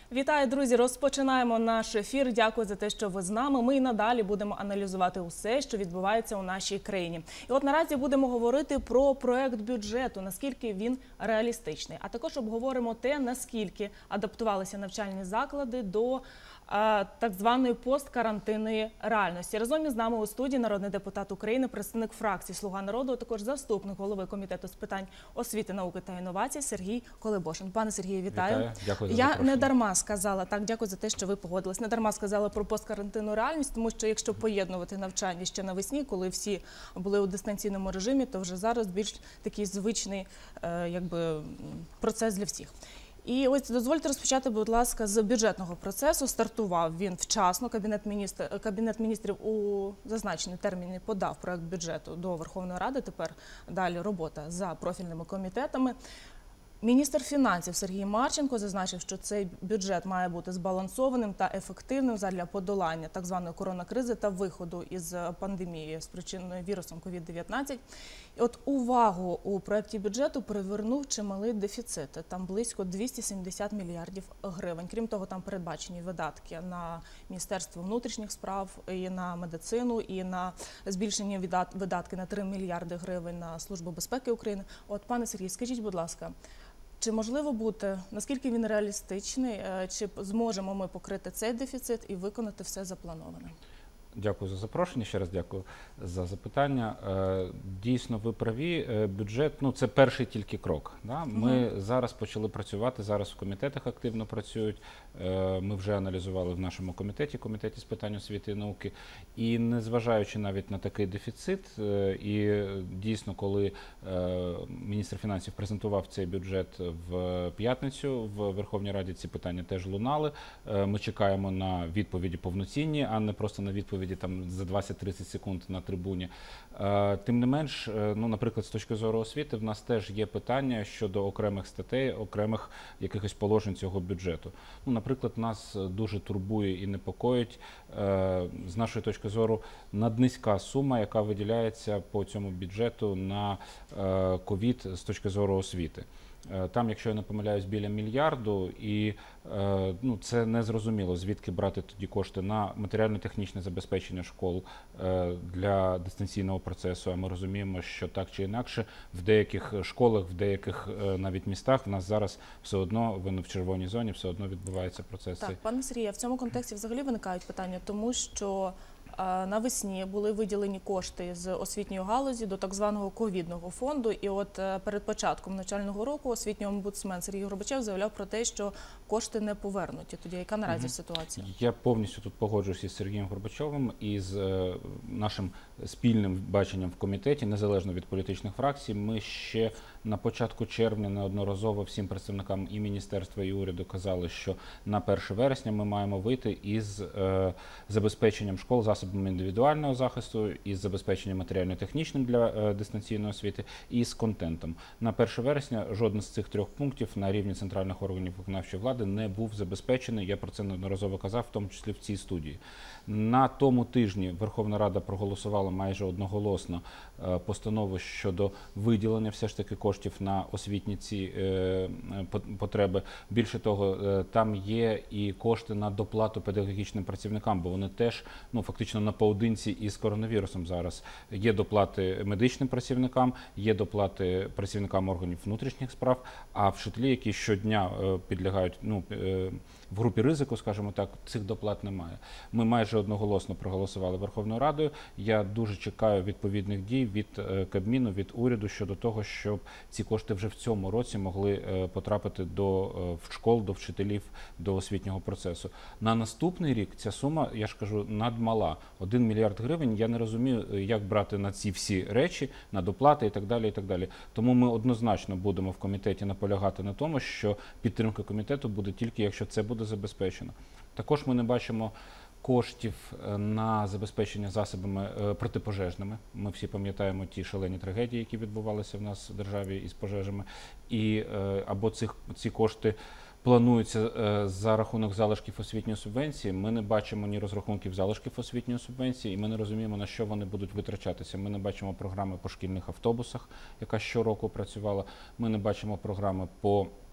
Вітаю, друзі! Розпочинаємо наш ефір. Дякую за те, що ви з нами. Ми і надалі будемо аналізувати усе, що відбувається у нашій країні. І от наразі будемо говорити про проект бюджету, наскільки він реалістичний. А також обговоримо те, наскільки адаптувалися навчальні заклади до так званої посткарантинної реальності. Разом із нами у студії народний депутат України, представник фракції «Слуга народу», а також заступник голови комітету з питань освіти, науки та інновацій Сергій Колебошин. Пане Сергію, вітаю. Вітаю. Дякую за Я запрошення. не дарма сказала, дякую за те, що ви погодились. Не дарма сказала про посткарантинну реальність, тому що якщо поєднувати навчання ще навесні, коли всі були у дистанційному режимі, то вже зараз більш такий звичний процес для всіх. І ось дозвольте розпочати, будь ласка, з бюджетного процесу. Стартував він вчасно. Кабінет міністрів у зазначені терміни подав проект бюджету до Верховної Ради. Тепер далі робота за профільними комітетами. Міністр фінансів Сергій Марченко зазначив, що цей бюджет має бути збалансованим та ефективним задля подолання так званої коронакризи та виходу із пандемії, спричиненої вірусом COVID-19. І от увагу у проєкті бюджету привернув чималий дефіцит. Там близько 270 мільярдів гривень. Крім того, там передбачені видатки на Міністерство внутрішніх справ, і на медицину, і на збільшені видатки на 3 мільярди гривень на Службу безпеки України. От, пане Сергій, скажіть, будь ласка, чи можливо бути, наскільки він реалістичний, чи зможемо ми покрити цей дефіцит і виконати все заплановане? Дякую за запрошення, ще раз дякую за запитання. Дійсно, ви праві, бюджет, це перший тільки крок. Да? Ми зараз почали працювати, зараз в комітетах активно працюють, ми вже аналізували в нашому комітеті з питань освіти і науки, і незважаючи навіть на такий дефіцит, і дійсно, коли міністр фінансів презентував цей бюджет в п'ятницю, в Верховній Раді ці питання теж лунали, ми чекаємо на відповіді повноцінні, а не просто на відповіді там за 20-30 секунд на трибуні. Тим не менш, наприклад, з точки зору освіти, в нас теж є питання щодо окремих статей, окремих якихось положень цього бюджету. Наприклад, нас дуже турбує і непокоїть, з нашої точки зору, наднизька сума, яка виділяється по цьому бюджету на ковід з точки зору освіти. Там, якщо я не помиляюсь, біля мільярду, і це не зрозуміло, звідки брати тоді кошти на матеріально-технічне забезпечення школ для дистанційного процесу. А ми розуміємо, що так чи інакше в деяких школах, в деяких навіть містах в нас зараз все одно, в червоній зоні, все одно відбуваються процеси. Так, пане Сергію, в цьому контексті взагалі виникають питання, тому що навесні були виділені кошти з освітньої галузі до так званого ковідного фонду. І от перед початком навчального року освітній омбудсмен Сергій Горбачев заявляв про те, що кошти не повернуті. Тоді яка наразі ситуація? Я повністю тут погоджуюся з Сергієм Горбачевим і з нашим спільним баченням в комітеті, незалежно від політичних фракцій. Ми ще на початку червня неодноразово всім представникам і міністерства, і уряду казали, що на 1 вересня ми маємо вийти із забезпеченням школ засобами індивідуального захисту, із забезпеченням матеріально-технічним для дистанційної освіти і з контентом. На 1 вересня жоден з цих трьох пунктів на рівні центральних органів виконавчої влади не був забезпечений. Я про це неодноразово казав, в тому числі в цій студії. На тому тижні Верховна Рада проголосувала майже одноголосно постанову щодо виділення все ж таки коштів на освітні ці потреби. Більше того, там є і кошти на доплату педагогічним працівникам, бо вони теж фактично наодинці із коронавірусом зараз. Є доплати медичним працівникам, є доплати працівникам органів внутрішніх справ, а вчителі, які щодня підлягають в групі ризику, скажімо так, цих доплат немає. Ми майже одноголосно проголосували Верховною Радою. Я дуже чекаю відповідних дій від Кабміну, від уряду щодо того, щоб ці кошти вже в цьому році могли потрапити до школ, до вчителів, до освітнього процесу. На наступний рік ця сума, я ж кажу, надмала. 1 мільярд гривень, я не розумію, як брати на ці всі речі, на доплати і так далі, і так далі. Тому ми однозначно будемо в комітеті наполягати на тому, що підтримка комітету буде тільки, якщо це буде забезпечено. Також ми не бачимо коштів на забезпечення засобами протипожежними. Ми всі пам'ятаємо ті шалені трагедії, які відбувалися в нас в державі із пожежами. І або ці кошти плануються за рахунок залишків освітньої субвенції. Ми не бачимо ні розрахунків залишків освітньої субвенції, і ми не розуміємо, на що вони будуть витрачатися. Ми не бачимо програми по шкільних автобусах, яка щороку працювала. Ми не бачимо програми по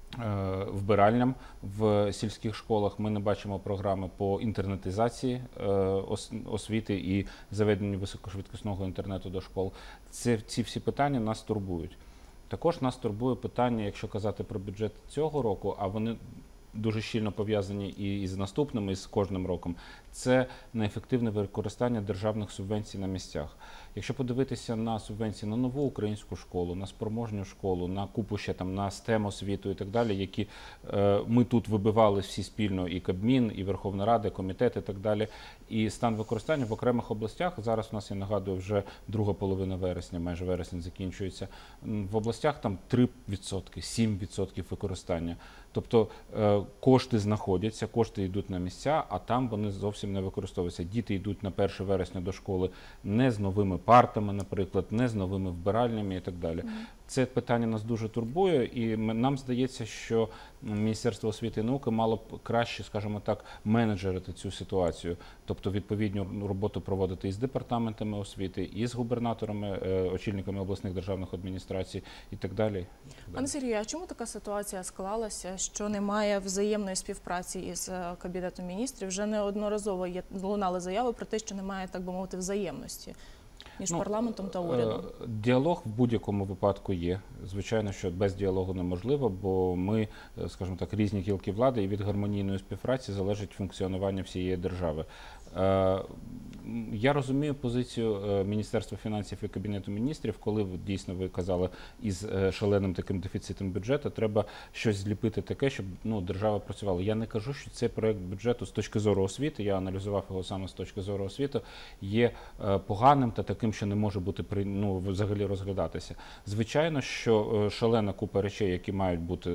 вбиральням в сільських школах. Ми не бачимо програми по інтернетизації освіти і заведенню високошвидкісного інтернету до школ. Ці всі питання нас турбують. Також нас турбує питання, якщо казати про бюджет цього року, а вони дуже щільно пов'язані і з наступним, і з кожним роком, це неефективне використання державних субвенцій на місцях. Якщо подивитися на субвенції на нову українську школу, на спроможню школу, на купу ще там, на STEM освіту і так далі, які ми тут вибивали всі спільно, і Кабмін, і Верховна Рада, і комітет і так далі, і стан використання в окремих областях, зараз у нас, я нагадую, вже друга половина вересня, майже вересень закінчується, в областях там 3%, 7% використання. Тобто кошти знаходяться, кошти йдуть на місця, а там вони зовсім не використовуються. Діти йдуть на 1 вересня до школи не з новими партами, наприклад, не з новими вбиральнями і так далі. Це питання нас дуже турбує, і нам здається, що Міністерство освіти і науки мало б краще, скажімо так, менеджерити цю ситуацію. Тобто відповідну роботу проводити із департаментами освіти, і з губернаторами, очільниками обласних державних адміністрацій і так далі. Пане Сергію, а чому така ситуація склалася, що немає взаємної співпраці із Кабінетом міністрів? Вже неодноразово лунали заяви про те, що немає, так би мовити, взаємності між парламентом та урядом. Діалог в будь-якому випадку є. Звичайно, що без діалогу неможливо, бо ми, скажімо так, різні гілки влади, і від гармонійної співпраці залежить функціонування всієї держави. Я розумію позицію Міністерства фінансів і Кабінету міністрів, коли дійсно ви казали, із шаленим таким дефіцитом бюджету треба щось зліпити таке, щоб держава працювала. Я не кажу, що цей проект бюджету з точки зору освіти, я аналізував його саме з точки зору освіти, є поганим та таким, що не може бути взагалі розглядатися. Звичайно, що шалена купа речей, які мають бути,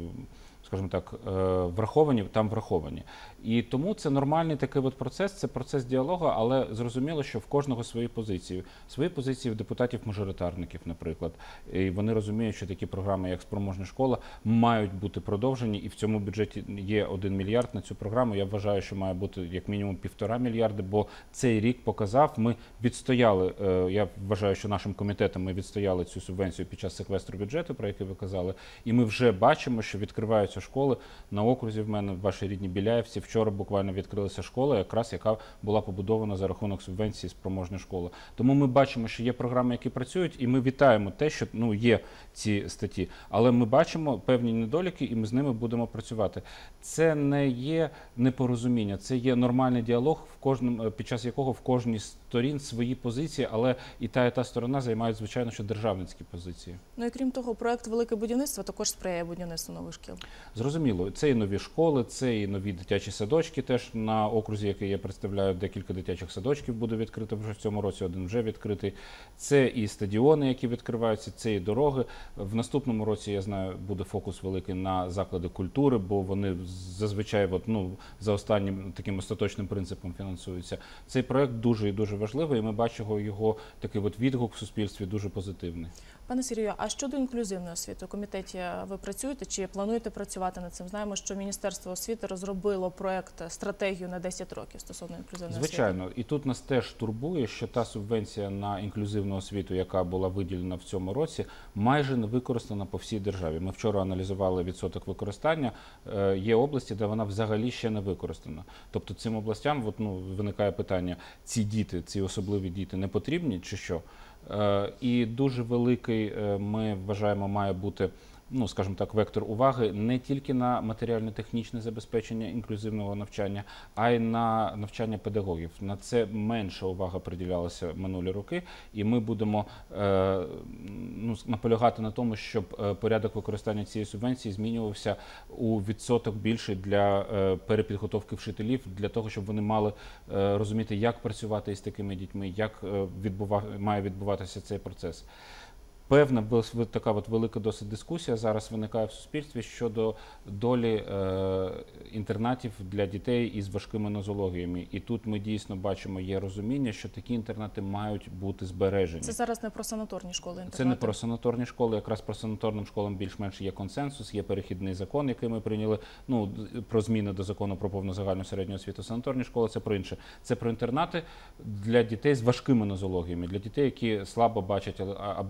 скажімо так, враховані, там враховані. І тому це нормальний такий от процес, це процес діалогу, але зрозуміло, що в кожного свої позиції. Свої позиції в депутатів-мажоритарників, наприклад. І вони розуміють, що такі програми, як «Спроможна школа», мають бути продовжені, і в цьому бюджеті є 1 мільярд на цю програму. Я вважаю, що має бути як мінімум 1,5 мільярда, бо цей рік показав, ми відстояли, я вважаю, що нашим комітетом ми відстояли цю субвенцію під час секвестру бюджету, про який ви казали, і ми вже бачимо, що відкриваються школи на окрузі в мене, в вашій рідній Біляївці. Вчора буквально відкрилася школа, якраз яка була побудована за рахунок субвенції «Спроможна школа». Тому ми бачимо, що є програми, які працюють, і ми вітаємо те, що є ці статті. Але ми бачимо певні недоліки, і ми з ними будемо працювати. Це не є непорозуміння, це є нормальний діалог, під час якого в кожній сторін свої позиції, але і та сторона займають, звичайно, що державницькі позиції. Ну і крім того, проект «Велике будівництво» також сприяє будівництву нових шкіл. Зрозуміло. Це і нові школи, це і нові дитячі садочки теж на окрузі, який я представляю, декілька дитячих садочків буде відкрито вже в цьому році, один вже відкритий. Це і стадіони, які відкриваються, це і дороги. В наступному році, я знаю, буде фокус великий на заклади культури, бо вони зазвичай за останнім таким остаточним принципом фінансуються. Цей проект дуже і дуже важливий, і ми бачимо його такий відгук в суспільстві дуже позитивний. Пане Сергію, а щодо інклюзивної освіти, у комітеті ви працюєте чи плануєте працювати над цим? Знаємо, що Міністерство освіти розробило проект «Стратегію на 10 років» стосовно інклюзивної освіти. Звичайно. І тут нас теж турбує, що та субвенція на інклюзивну освіту, яка була виділена в цьому році, майже не використана по всій державі. Ми вчора аналізували відсоток використання. Є області, де вона взагалі ще не використана. Тобто цим областям виникає питання, ці діти, ці особливі діти не потрібні чи що? І дуже великий, ми вважаємо, має бути, скажімо так, вектор уваги не тільки на матеріально-технічне забезпечення інклюзивного навчання, а й на навчання педагогів. На це менша увага приділялася минулі роки, і ми будемо наполягати на тому, щоб порядок використання цієї субвенції змінювався у відсоток більший для перепідготовки вчителів, для того, щоб вони мали розуміти, як працювати із такими дітьми, як має відбуватися цей процес. Певна така велика досить дискусія зараз виникає в суспільстві щодо долі інтернатів для дітей із важкими нозологіями. І тут ми дійсно бачимо, є розуміння, що такі інтернати мають бути збережені. Це зараз не про санаторні школи-інтернати? Це не про санаторні школи, якраз про санаторним школам більш-менш є консенсус, є перехідний закон, який ми прийняли, про зміни до закону про повну загальну середню освіту. Санаторні школи – це про інше. Це про інтернати для дітей з важкими нозологіями, для дітей, які слабо бачать або взагалі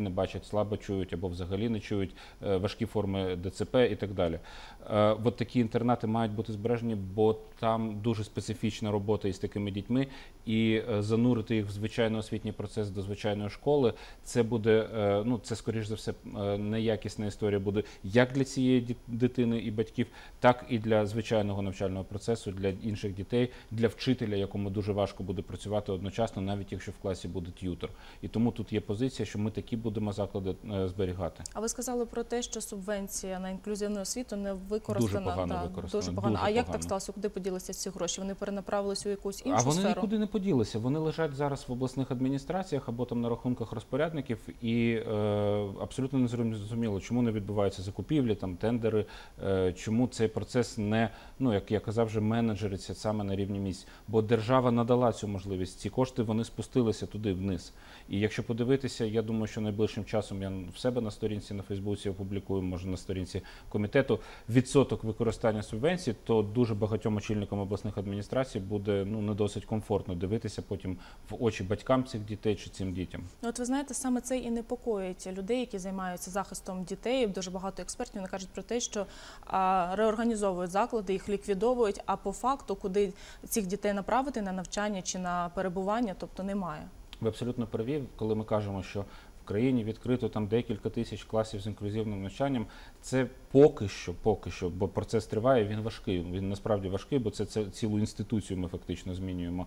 не бачать, слабо чують або взагалі не чують, важкі форми ДЦП і так далі. От такі інтернати мають бути збережені, бо там дуже специфічна робота із такими дітьми, і занурити їх в звичайний освітній процес до звичайної школи, це буде, ну, це, скоріш за все, неякісна історія буде як для цієї дитини і батьків, так і для звичайного навчального процесу, для інших дітей, для вчителя, якому дуже важко буде працювати одночасно, навіть якщо в класі буде т'ютор. І тому тут є позиція, що ми такі будемо заклади зберігати. А ви сказали про те, що субвенція на інклюзивну освіту не використана. Дуже погано використана. Дуже погано. А як погано. так сталося? Куди поділися ці гроші? Вони перенаправились у якусь іншу А вони сферу? нікуди не поділися. Вони лежать зараз в обласних адміністраціях або там на рахунках розпорядників, і абсолютно не зрозуміло, чому не відбуваються закупівлі, там тендери, чому цей процес не, ну, як я казав, вже менеджериться саме на рівні місць. Бо держава надала цю можливість. Ці кошти, вони спустилися туди вниз. І якщо подивитися, я думаю, що найближчим часом я в себе на сторінці на Фейсбуці опублікую, може на сторінці комітету, відсоток використання субвенцій, то дуже багатьом очільникам обласних адміністрацій буде, ну, не досить комфортно дивитися потім в очі батькам цих дітей чи цим дітям. Ну, от ви знаєте, саме це і непокоїть людей, які займаються захистом дітей. Дуже багато експертів вони кажуть про те, що реорганізовують заклади, їх ліквідовують, а по факту, куди цих дітей направити на навчання чи на перебування, тобто немає. Ви абсолютно праві, коли ми кажемо, що в країні відкрито там декілька тисяч класів з інклюзивним навчанням. Це поки що, бо процес триває, він важкий. Він насправді важкий, бо це цілу інституцію ми фактично змінюємо.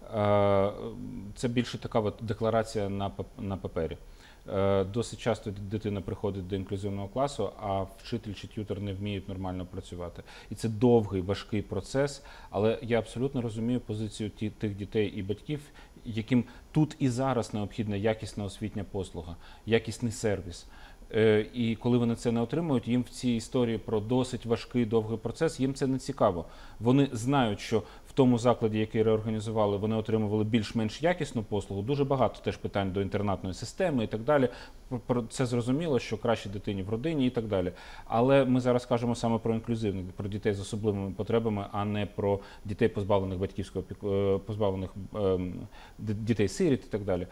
Це більше така от декларація на папері. Досить часто дитина приходить до інклюзивного класу, а вчитель чи т'ютор не вміють нормально працювати. І це довгий, важкий процес, але я абсолютно розумію позицію тих дітей і батьків, яким тут і зараз необхідна якісна освітня послуга, якісний сервіс. І коли вони це не отримують, їм в цій історії про досить важкий, довгий процес, їм це не цікаво. Вони знають, що в тому закладі, який реорганізували, вони отримували більш-менш якісну послугу. Дуже багато теж питань до інтернатної системи і так далі. Про це зрозуміло, що краще дитині в родині і так далі. Але ми зараз кажемо саме про інклюзивних, про дітей з особливими потребами, а не про дітей, позбавлених батьківського позбавлених дітей-сиріт і так далі.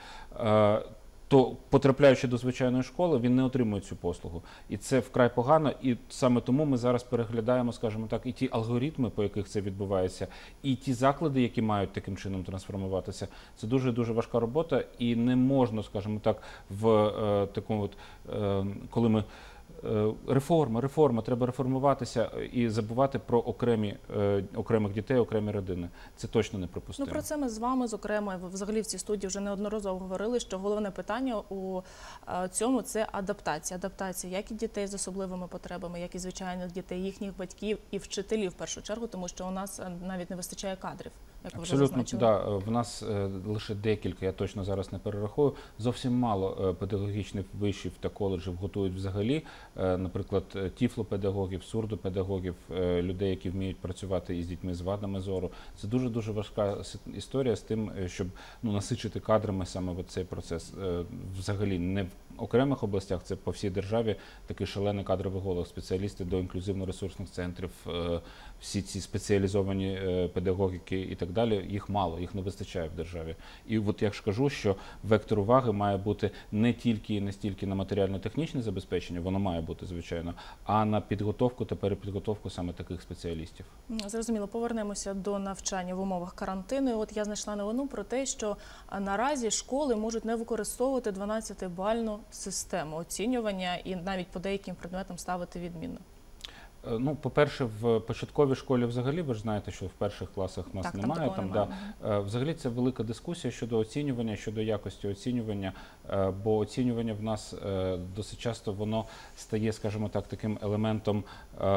То, потрапляючи до звичайної школи, він не отримує цю послугу. І це вкрай погано, і саме тому ми зараз переглядаємо, скажімо так, і ті алгоритми, по яких це відбувається, і ті заклади, які мають таким чином трансформуватися. Це дуже-дуже важка робота, і не можна, скажімо так, в такому от, коли ми реформа, треба реформуватися і забувати про окремих дітей, окремі родини. Це точно неприпустимо. Ну, про це ми з вами, зокрема, взагалі в цій студії вже неодноразово говорили, що головне питання у цьому – це адаптація. Адаптація як і дітей з особливими потребами, як і звичайних дітей, їхніх батьків і вчителів в першу чергу, тому що у нас навіть не вистачає кадрів, як ви вже зазначили. Абсолютно, да. В нас лише декілька, я точно зараз не перерахую, зовсім мало педагогічних вишів та коледжів готують взагалі, наприклад, тіфлопедагогів, сурдопедагогів, людей, які вміють працювати із дітьми з вадами зору. Це дуже-дуже важка історія з тим, щоб насичити кадрами саме цей процес. Взагалі не в окремих областях, це по всій державі такий шалений кадровий голод. Спеціалісти до інклюзивно-ресурсних центрів, всі ці спеціалізовані педагогіки і так далі, їх мало, їх не вистачає в державі. І от я ж кажу, що вектор уваги має бути не тільки і не стільки на матеріально-технічне забезпечення, воно має бути, звичайно, а на підготовку та перепідготовку саме таких спеціалістів. Зрозуміло. Повернемося до навчання в умовах карантину. От я знайшла новину про те, що наразі школи можуть не використовувати 12-бальну систему оцінювання і навіть по деяким предметам ставити відмінно. Ну, по-перше, в початковій школі взагалі, ви ж знаєте, що в перших класах в нас немає. Взагалі це велика дискусія щодо оцінювання, щодо якості оцінювання, бо оцінювання в нас досить часто воно стає, скажімо так, таким елементом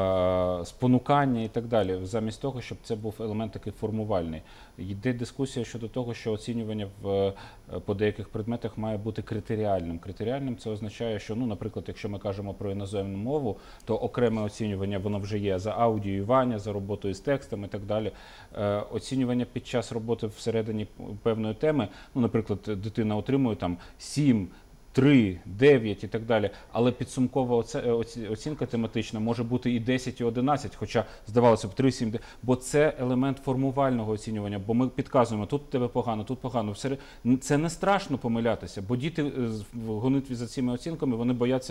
спонукання і так далі, замість того, щоб це був елемент такий формувальний. Йде дискусія щодо того, що оцінювання по деяких предметах має бути критеріальним. Критеріальним це означає, що, наприклад, якщо ми кажемо про іноземну мову, то окреме оцінювання воно вже є за аудіювання, за роботою з текстами і так далі. Оцінювання під час роботи всередині певної теми, наприклад, дитина отримує там 7, 3, 9 і так далі. Але підсумкова оцінка тематична може бути і 10, і 11, хоча, здавалося б, 3, 7, бо це елемент формувального оцінювання, бо ми підказуємо, тут в тебе погано, тут погано. Це не страшно помилятися, бо діти в гонитві за цими оцінками, вони бояться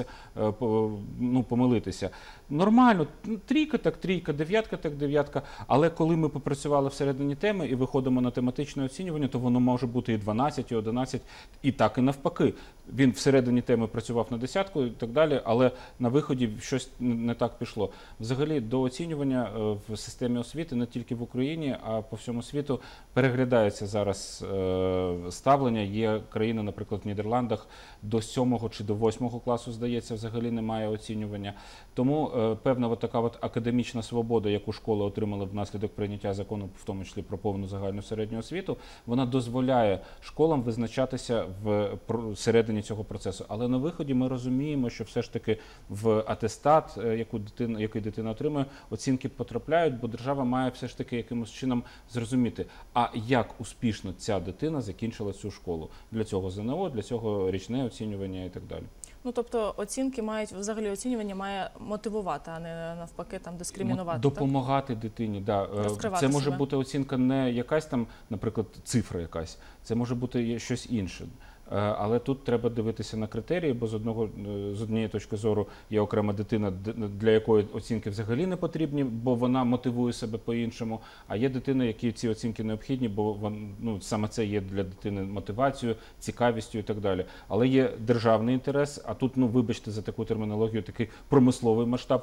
помилитися. Нормально, трійка так трійка, дев'ятка так дев'ятка, але коли ми попрацювали всередині теми і виходимо на тематичне оцінювання, то воно може бути і 12, і 11, і так, і навпаки. Він всередині теми працював на десятку і так далі, але на виході щось не так пішло. Взагалі, до оцінювання в системі освіти не тільки в Україні, а по всьому світу переглядається зараз ставлення. Є країни, наприклад, в Нідерландах до 7 чи до 8 класу, здається, взагалі немає оцінювання. Тому певна така академічна свобода, яку школи отримали внаслідок прийняття закону, в тому числі про повну загальну середню освіту, вона дозволяє школам визначатися всередині цього процесу. Але на виході ми розуміємо, що все ж таки в атестат, який дитина отримує, оцінки потрапляють, бо держава має все ж таки якимось чином зрозуміти, а як успішно ця дитина закінчила цю школу. Для цього ЗНО, для цього річне оцінювання і так далі. Ну, тобто оцінки мають, взагалі оцінювання має мотивувати, а не навпаки там дискримінувати. Допомагати дитині, да. Це може бути оцінка не якась там, наприклад, цифра якась, це може бути щось інше. Але тут треба дивитися на критерії, бо з однієї точки зору є окрема дитина, для якої оцінки взагалі не потрібні, бо вона мотивує себе по-іншому, а є дитина, які ці оцінки необхідні, бо саме це є для дитини мотивацією, цікавістю і так далі. Але є державний інтерес, а тут, вибачте за таку термінологію, такий промисловий масштаб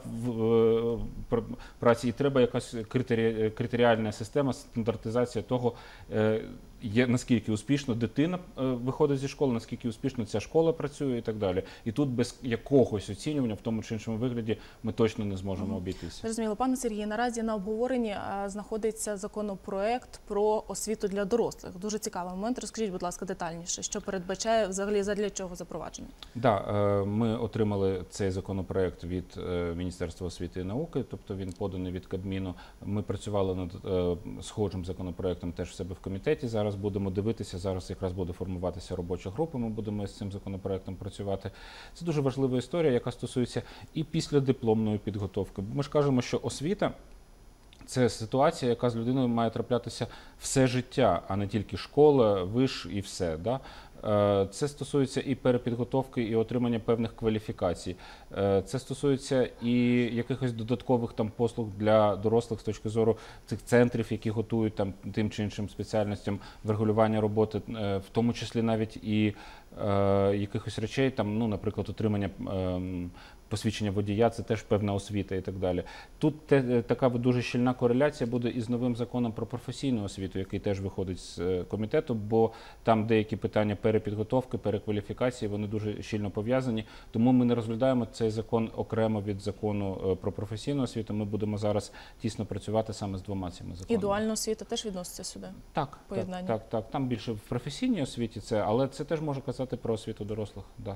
праці, і треба якась критеріальна система, стандартизація того, наскільки успішно дитина виходить зі школи, наскільки успішно ця школа працює і так далі. І тут без якогось оцінювання в тому чи іншому вигляді ми точно не зможемо обійтися. Зрозуміло. Пане Сергію, наразі на обговоренні знаходиться законопроект про освіту для дорослих. Дуже цікавий момент. Розкажіть, будь ласка, детальніше, що передбачає взагалі, задля чого запровадження? Так, ми отримали цей законопроект від Міністерства освіти і науки, тобто він поданий від Кабміну. Ми працювали над схожим законопроектом теж в себе в комітеті. Зараз будемо дивитися, зараз якраз буде формуватися робоча група, ми будемо з цим законопроектом працювати. Це дуже важлива історія, яка стосується і післядипломної підготовки. Ми ж кажемо, що освіта – це ситуація, яка з людиною має траплятися все життя, а не тільки школа, виш і все. Да? Це стосується і перепідготовки, і отримання певних кваліфікацій. Це стосується і якихось додаткових послуг для дорослих з точки зору цих центрів, які готують тим чи іншим спеціальностям врегулювання роботи, в тому числі навіть і якихось речей, наприклад, отримання посвідчення водія, це теж певна освіта і так далі. Тут така дуже щільна кореляція буде із новим законом про професійну освіту, який теж виходить з комітету, бо там деякі питання перепідготовки, перекваліфікації, вони дуже щільно пов'язані. Тому ми не розглядаємо цей закон окремо від закону про професійну освіту. Ми будемо зараз тісно працювати саме з двома цими законами. І дуальна освіта теж відноситься сюди? Так, так. Там більше в професійній освіті це, але це теж може казати про освіту дорослих. Да.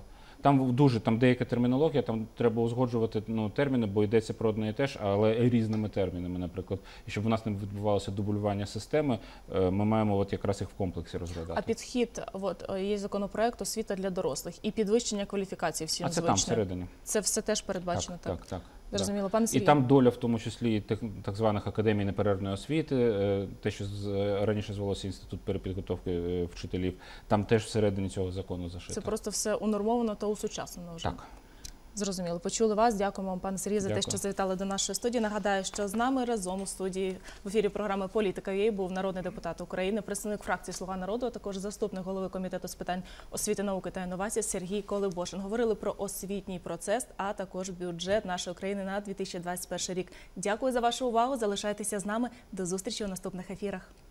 Там деяка термінологія, там треба узгоджувати терміни, бо йдеться про одне і те ж, але різними термінами, наприклад. І щоб у нас не відбувалося дублювання системи, ми маємо якраз їх в комплексі розглядати. А підхід, є законопроект «Освіта для дорослих» і підвищення кваліфікації всім звичним. А це там всередині. Це все теж передбачено, так? Так. Зрозуміло. Пане Сергію. І там доля, в тому числі, так званих академій неперервної освіти, те, що раніше звалося Інститут перепідготовки вчителів, там теж всередині цього закону зашито. Це просто все унормовано та усучаснено вже. Так. Зрозуміло. Почули вас. Дякуємо вам, пане Сергію, за те, що завітали до нашої студії. Нагадаю, що з нами разом у студії в ефірі програми «Політика ЮА» був народний депутат України, представник фракції «Слуга народу», а також заступник голови Комітету з питань освіти, науки та інновацій Сергій Колебошин. Говорили про освітній процес, а також бюджет нашої країни на 2021 рік. Дякую за вашу увагу. Залишайтеся з нами. До зустрічі у наступних ефірах.